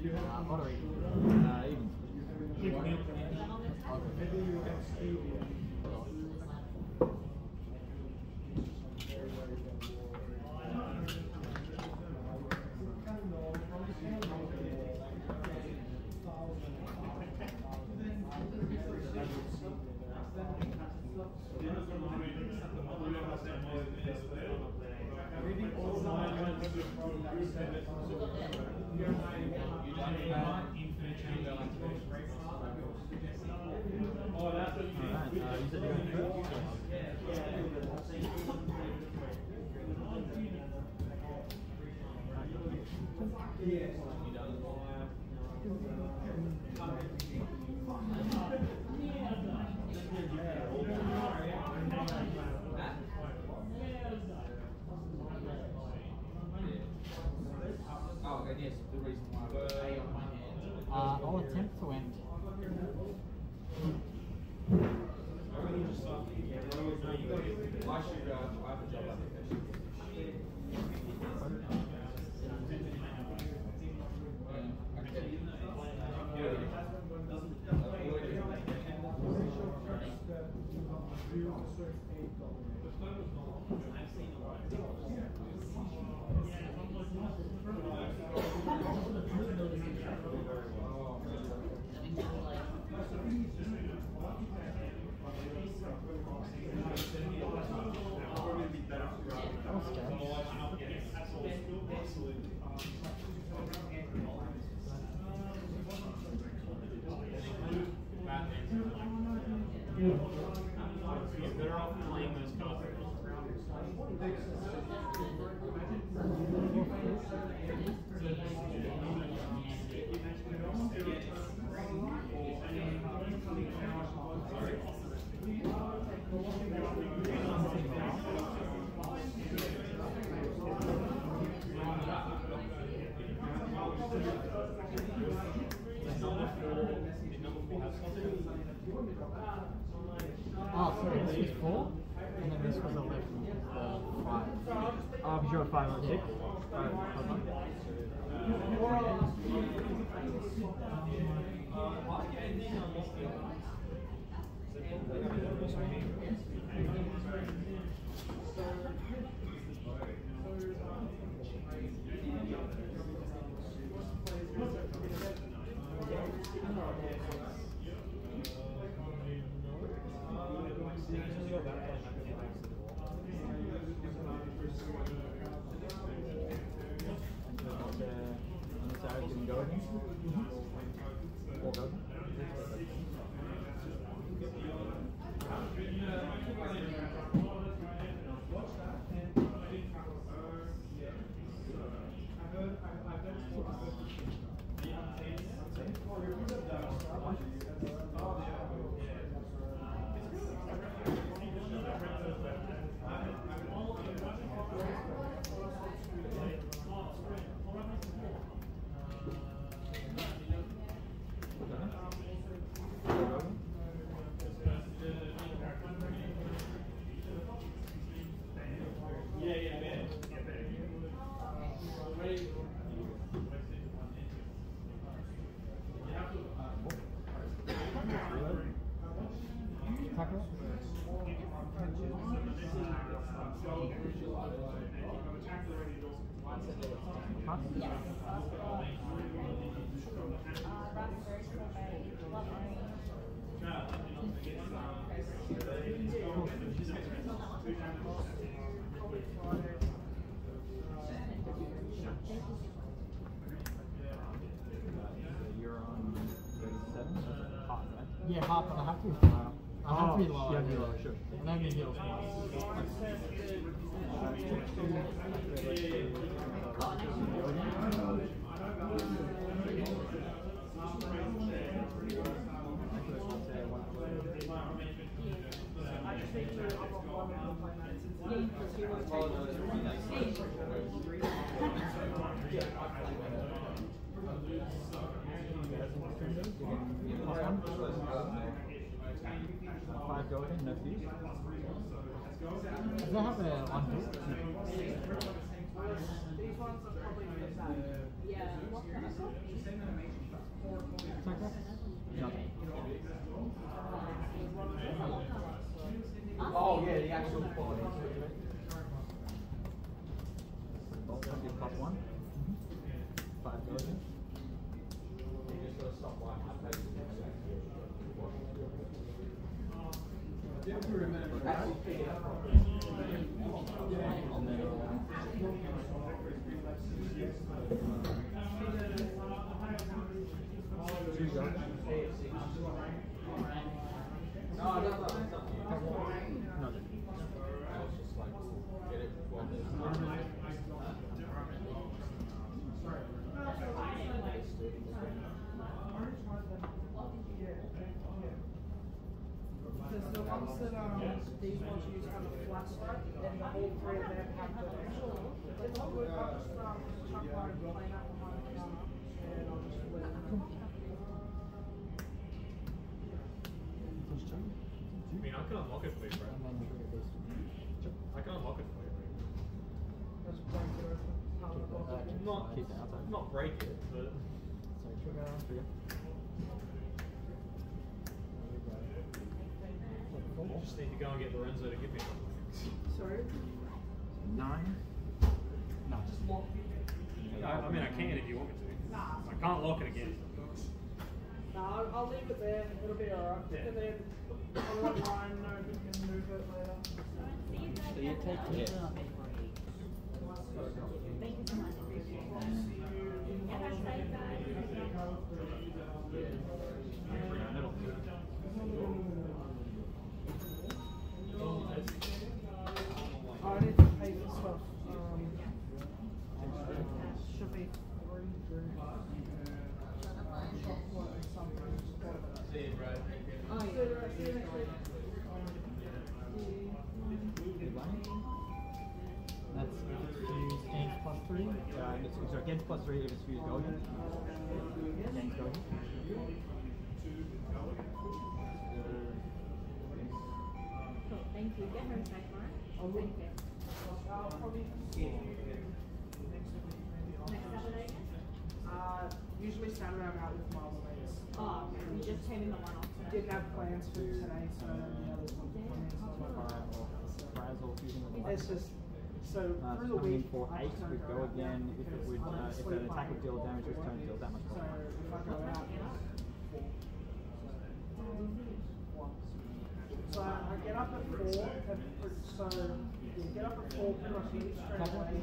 Pottery. Even. I'll attempt to end. Oh, sorry, this was 4, and then this was 11, 5. Oh, because you're 5 or 6? Yeah, half, but I have to be higher. I have to be lower. Yeah, lower, sure. And then the heels Five golden, no fees. Does that have a on hit? These ones are probably Oh yeah, the actual quality. +1. 5,000. Because the ones that these ones use have a flat stroke, and all three of them have the actual. It's all good. I'll just chuck one and play that behind the car, and I'll just let it go. I mean, I can unlock it for you, bro. I can unlock it for you, bro. Just break it open. Not break it, but. I just need to go and get Lorenzo to give me something. Sorry? 9. No, just lock it. I mean, I can if you want me to. Nah. I can't lock it again. No, I'll leave it there. It'll be alright. Yeah. And then I'll let Ryan know he can move it later. So you take it. Thank you so much. I need to pay for stuff. Should be 3 chocolate and something. See you, bro. Oh, yeah. See you next week. That's if it's fused games +3. Sorry, games +3 if it's fused go again. Games go again. Cool, thank you. Get her a snack, Mark. Thank you. I'll probably see you next week, maybe. Next Saturday again? Usually Saturday I'm out with Marvel Vegas. Oh, okay. You just came in the one-off today. Didn't have plans for today, so the others will be coming. It's just so through the coming week for I 8 just don't would go again if it would if an attack would deal damage this turn deals that much So damage. if I go out, so I get up at 4. So yeah, get up at 4, pretty much eat straight away.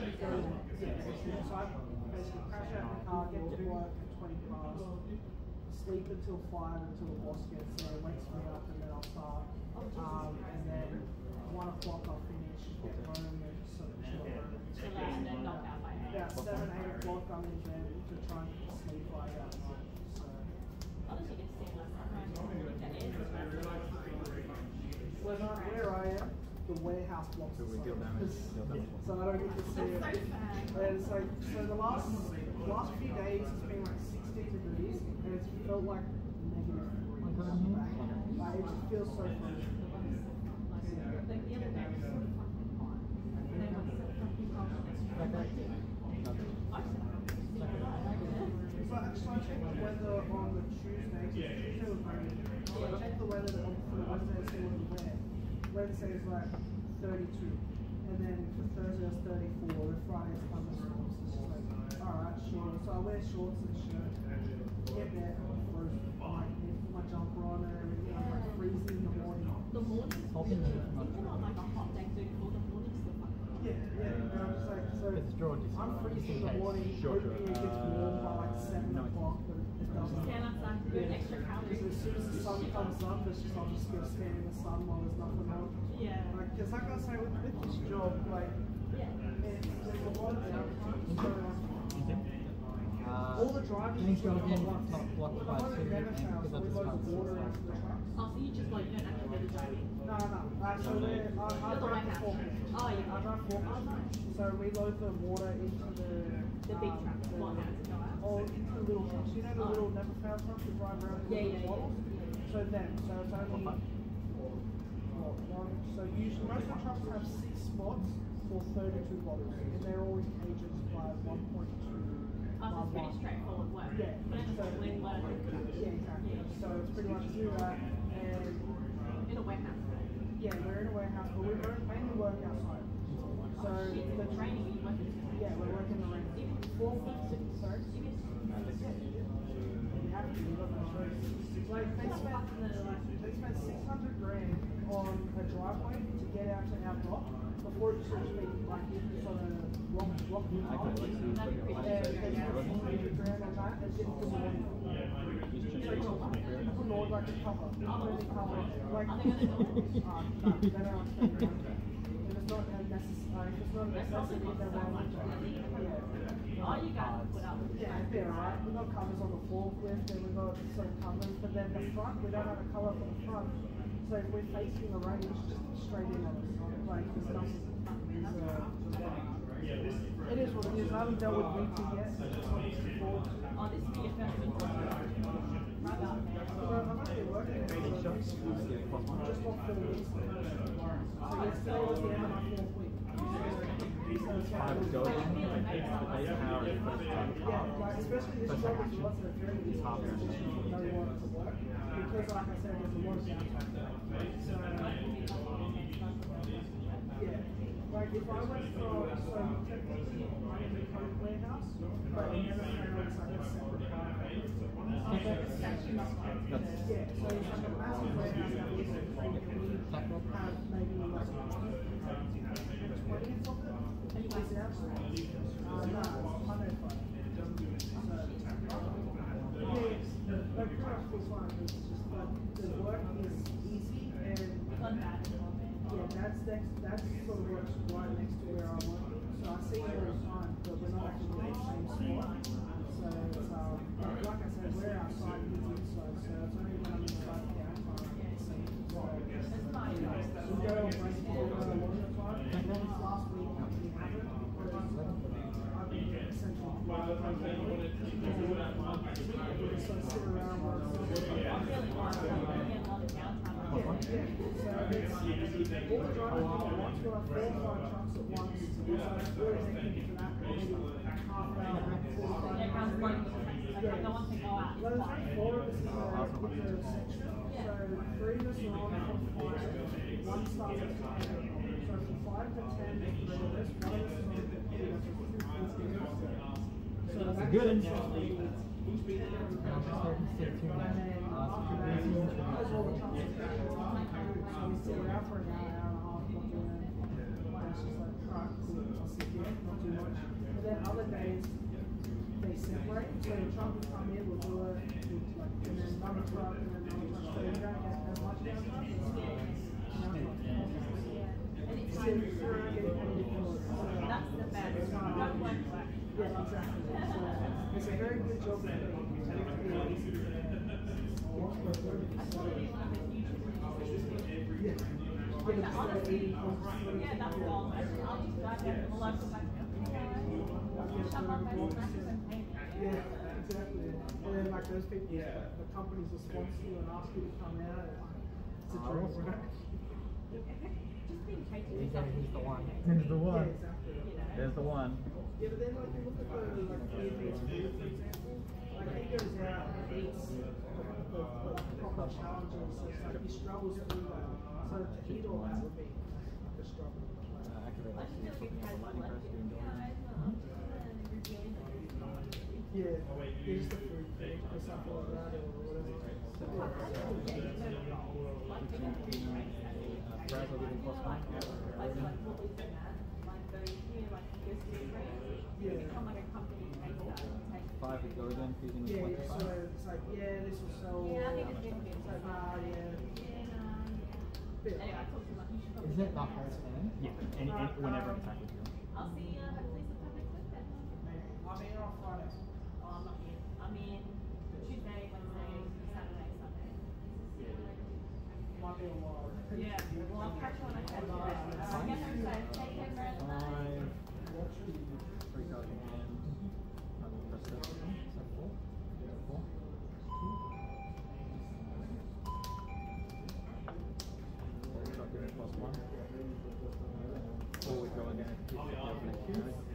So I basically crash out in the car, get to work at 20 past, sleep until 5 until the boss gets there, wakes me up, and then I'll start. And then 1 o'clock I'll finish, get home, and sort of chill. And then knocked out by 8. About 7, 8 o'clock I'm in bed to try and sleep like that night. So. At least you get to see my sunrise. That is Where I am, the warehouse blocks So we the deal sun. damage, So I don't get to see it. That's so sad. And it's like, so the last few days it's been like 16 degrees and it's felt like -3. Like it just feels so funny. Like the other day was so fucking hot. And then it was so fucking So I checked the weather on the Tuesday. So Tuesday was raining. So I checked the weather for the Wednesday to see what it was. Wednesday is like 32. And then for Thursday it's 34. Then Friday it's thunderstorms. It's just like, alright, sure. So I wear shorts and a shirt. Get there, my jumper on and everything. I'm like freezing in the morning. The morning's even on like a hot day too, before the morning's still fucking hot. Yeah. And I'm just like, so It's drawn to I'm freezing in the morning, Sure. hoping it gets warm by like 7 o'clock, but it doesn't. Stand outside, burn extra calories. Because as soon as the sun comes up, it's just I'll just go stand in the sun while there's nothing on. Yeah. Because like I say, with this job, like, there's a lot of downtime. All the drivers Can you go are again? like, Not blocked the by one that never two, fails, because we that's load just the water into the trucks. Oh, so you just like don't actually do the driving? No. Actually, I You're the drive the warehouse. forklift. Oh, yeah. I drive forklift. So we load the water into The big truck, the, what has to go out? or into the little trucks. You know the little never fail trucks that drive around with the bottles? So them. So it's only so usually most of the trucks have 6 spots for 32 bottles, and they're all in cages by 1.2. Oh, so it's pretty Yeah. But it's So, just like learn. yeah, exactly. So it's pretty much do that, and In a warehouse. yeah, we're in a warehouse, but we mainly work outside. So the Training you work in. yeah, we're working the range. Even 4 months, sorry. even You have to, you've got no choice. Like they spent 600 grand on a driveway to get out to our block before it should be like sort of rock Okay, Lexi, and they spent 400 grand on that and didn't put it in. Put on like a cover, completely cover. Like no, they don't expect it. If it's not a necessity, then why would you? all you guys put up. Yeah, right. We've got covers on the forklift and we've got some covers, but then the front, we don't have a colour for the front. So if we're facing the range, just straight in on us. Like, there's nothing. It is what it is. I haven't dealt with VT yet. So it's before. Oh, this is your first one. Right up there. I'm actually working on it. Just off 4 weeks. So yesterday was the end of my 4th week. Five is going. The base power is first time. Yeah, like especially this job is lots of very easy to work because like I said, there's a lot of downtime. So yeah, like if I went from technically I'm in the code warehouse, but in Everfest it's like a separate part. Yeah, so it's like a massive warehouse that we have maybe like 20 of it. It's outside. No, it's 105. But pretty much feels fine. It's just like the work is easy and yeah, that's sort of works right next to where I'm working. So I see it all the time, but we're not actually in the same spot. So it's like I said, we're outside, he's inside. So it's only when I'm inside the downtime I can see. So we go on break for a long time, and then last week we haven't because I've been essentially so sit around all the drivers at once, we'll have 4 or 5 trucks at once, so we're thinking for that, maybe half an hour, 45 minutes. Yeah. No one can go out. Well, there's only 4 of us in the section, so 3 of us are on from 5, 1 starts at 5. So from 5 to 10, 3 of us, 1 of us is on the computer, so that's a good and then because all the trucks are there, so we sit around for an hour and a half, not doing anything. And it's just like, alright, cool, I'll sit here, not too much. But then other days, they separate, so the truck will come in, we'll do it, and then another truck, and then another truck. So you don't get as much downtime. That's the best. Don't work. Yeah, exactly. So it's a very good job to do. Yeah, that's all. I'll just drive there from the local back there. Shop up my snacks and pay. Yeah, exactly. And then like those people, the companies will sponsor you and ask you to come out. It's a dream, right? Just being taken. He's the one. Here's the one. Yeah, exactly. There's the one. Yeah, but then like you look at the like Vietnamese food, for example, like he goes out and eats the proper challenges, so it's like he struggles through that. So to eat all that would be like a struggle. Activate I just feel like it has lightning press during Yeah, just the food thing or something like that or whatever. Browser living plus 1. Yeah. 5 it goes in, fusing with Yeah, so 25. it's like, yeah, this will sell. Yeah, I think it's been It's like, Anyway, I talked to my Is it the whole thing? Yeah, and whenever it's active. I'll see you hopefully sometime next week then. I'm here on Friday. Oh, I'm not here. I'm in Tuesday, Wednesday, Saturday, Sunday. Might be a while. Yeah, well, I'll catch you when I catch you. Get home safe. Take care, Brad. 5. 3 cards in hand. Press 7. Set 4. 4. 2. Plus 1. 4 would go again.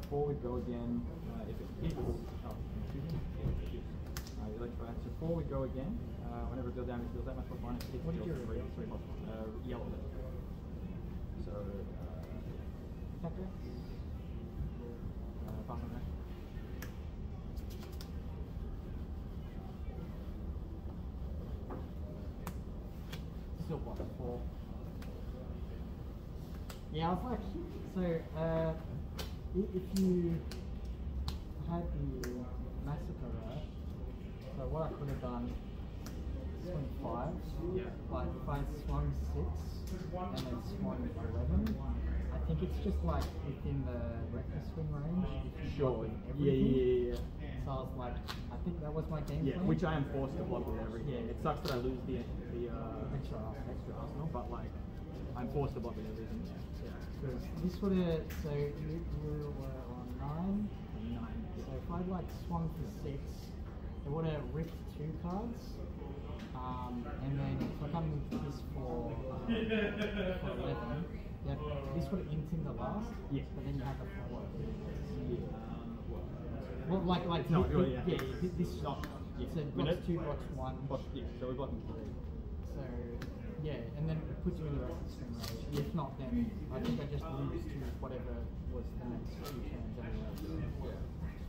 4 would go again. If it hits, electro. So 4 would go again. Whenever it deals damage, deals that much more bonus. Hits, What did you deals reveal? 3 plus yellow. So attacker. Pass on that. Still what, 4? Yeah, I was like, so, if you had the massacre, right? So what I could have done, swing 5, like if I swung 6 and then swung 11, I think it's just like within the reckless swing range. If you block with everything. So I was like, I think that was my game plan. Which I am forced to block with everything. It sucks that I lose the Extra arsenal, but like I'm forced to block with everything. Because this would have, so you were on 9? 9. So if I'd like swung for 6, it would have ripped 2 cards. And then if I come with this for 11, yeah, this would have inked in the last. Yeah. But then you have the 4. Well, like No, this shot. Yeah. So blocks 2, blocks 1. Yeah, so we're blocking 3. So yeah, and then it puts you in the rest of the swing range. If not, then I think I just lose to whatever was the next 2 turns anyway.